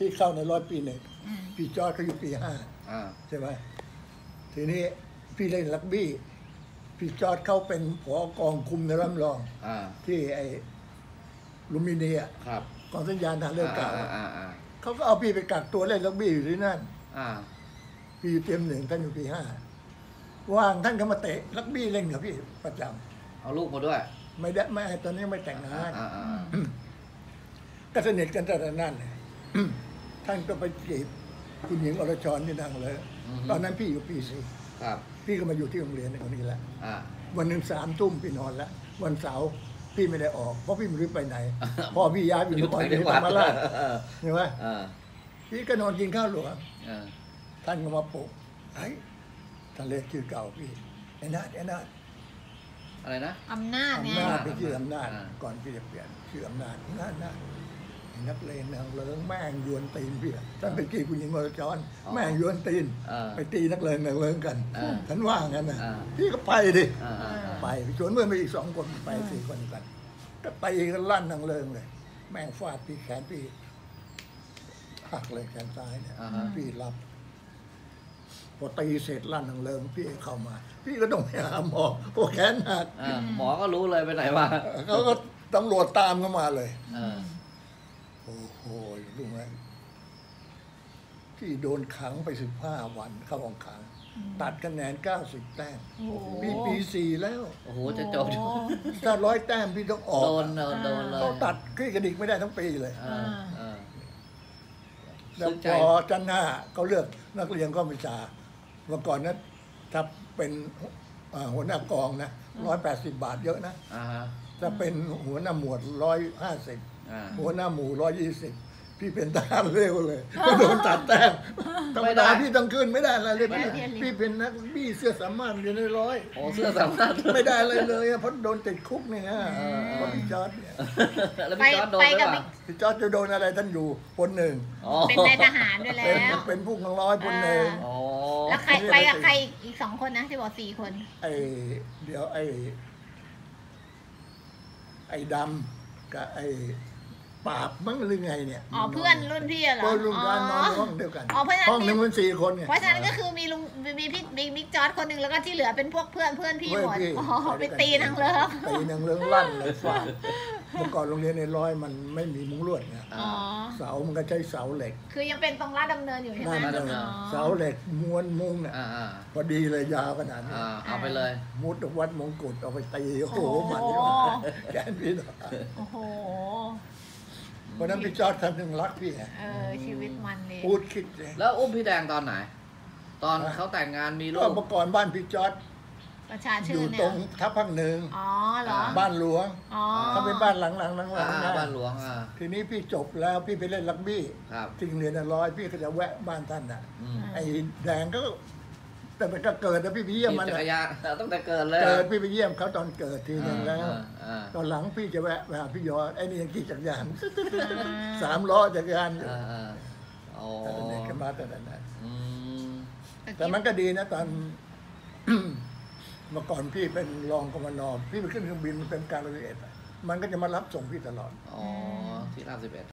พี่เข้าในร้อยปีหนึ่งพี่จอร์จเขาอยู่ปี5ใช่ไหมทีนี้พี่เล่นรักบี้พี่จอร์จเขาเป็นผอกองคุมในลำลองที่ไอ้ลูมิเนียกองสัญญาณทางเรือเก่าเขาก็เอาพี่ไปกักตัวเล่นรักบี้อยู่ที่นั่นพี่อยู่เตรียม1ท่านอยู่ปี5ว่างท่านก็มาเตะรักบี้เล่นกับพี่ประจำเอาลูกมาด้วยไม่ได้ไม่ตอนนี้ไม่แต่งงานก็สนิทกันแต่นั้นท่านก็ไปจีบคุณหญิงอรชรที่นั่งเลยตอนนั้นพี่อยู่ปี4พี่ก็มาอยู่ที่โรงเรียนในคนนี้แหละวันหนึ่ง3 ทุ่มพี่นอนแล้ววันเสาร์พี่ไม่ได้ออกเพราะพี่ไม่รู้ไปไหนพ่อพี่ย้ายไปอยู่ที่ธรรมราชเห็นไหมพี่ก็นอนกินข้าวหลวงท่านก็มาปลุกไอ้ท่านเรียกชื่อเก่าพี่ไอ้นาฏอะไรนะอำนาจไงเป็นชื่ออำนาจก่อนพี่จะเปลี่ยนชื่ออำนาจนักเลงนางเลิงแม่งยวนตีนพี่ท่านไปกี่คุณหญิงวรจรแม่งยวนตีนไปตีนักเลงกันฉันว่างั้นนะพี่ก็ไปดิไปชวนเพื่อนไปอีก2 คนไป4 คนกันก็ตีกันลั่นนางเลิงเลยแม่งฟาดพี่แขนพี่หักเลยแขนซ้ายเนี่ยพี่รับพอตีเสร็จลั่นนางเลิงพี่เข้ามาพี่ก็ต้องไปหาหมอพวกแขนหักหมอก็รู้เลยไปไหนมาเขาก็ตำรวจตามเข้ามาเลยโอ้โหรู้ไหมที่โดนขังไป15 วันเข้าห้องขังตัดคะแนน90 แต้มปี4แล้วโอ้โหจะจบถ้า100 แต้มพี่ต้องออกโดนเลยเขาตัดขึ้นกระดิกไม่ได้ทั้งปีเลยแล้วพอจัน5เขาเลือกนักเรียนก็วิชาเมื่อก่อนนั้นถ้าเป็นหัวหน้ากองนะ180 บาทเยอะนะถ้าเป็นหัวหน้าหมวด150หัวหน้าหมู่120พี่เป็นทหารเร็วเลยก็โดนตัดแต้มธรรมดาพี่ต้องขึ้นไม่ได้อะไรเลยพี่เป็นนักบี้เสื้อสามารถอยู่ใน100 เสื้อสามารถไม่ได้เลยเพราะโดนติดคุกนี่ฮะเพราะพี่จอร์จเนี่ยแล้วพี่จอร์จโดนไหมพี่จอร์จจะโดนอะไรท่านอยู่พล1 เป็นนายทหารด้วยแล้วเป็นผู้กองร้อยพล1 แล้วใครไปกับใครอีก2 คนนะที่บอก4 คนเดี๋ยวไอ้ดำกับไอ้ปราบมั้งหรือไงเนี่ยเพื่อนรุ่นพี่เหรอรุ่นกันนอนห้องเดียวกันห้องหนึ่งมัน4 คนไงเพราะฉะนั้นก็คือมีลุงมีพี่บิ๊กจอร์จคนหนึ่งแล้วก็ที่เหลือเป็นพวกเพื่อนพี่หมดไปตีนางเลิงลั่นเลยฟาดเมื่อก่อนโรงเรียนในร้อยมันไม่มีมุ้งลวดไงเสามันก็ใช้เสาเหล็กคือยังเป็นตรงลาดดำเนินอยู่ใช่ไหมเสาเหล็กม้วนมุ้งเนี่ยพอดีเลยยาวขนาดนี้เอาไปเลยมุดวัดมงกุฎเอาไปตีโอ้โหมันแกนพี่โอ้โหเพราะนั้นพี่จอร์จท่านถึงรักพี่ชีวิตมันเลยพูดคิดเลยแล้วอุ้มพี่แดงตอนไหนตอนเขาแต่งงานมีลูกเมื่อก่อนบ้านพี่จอร์จอยู่ตรงทับพังหนึ่งบ้านหลวงเขาเป็นบ้านหลังบ้านหลวงทีนี้พี่จบแล้วพี่ไปเล่นรักบี้ที่โรงเรียนร้อยพี่ก็จะแวะบ้านท่านน่ะไอ้แดงก็แต่มันก็เกิดแล้วพี่ไปเยี่ยมมันจักรยานต้องแต่เกิดเลยพี่ไปเยี่ยมเขาตอนเกิดทีนึงแล้วตอนหลังพี่จะแวะไปหาพี่ยอดไอ้นี่ยังขี่จักรยาน3 ล้อจักรยานแต่เด็กกันมาแต่นั้นแต่มันก็ดีนะตอนเมื่อก่อนพี่เป็นรองกมน.พี่ไปขึ้นเครื่องบินมันเป็นการละเอียดมันก็จะมารับส่งพี่ตลอดที่ราช11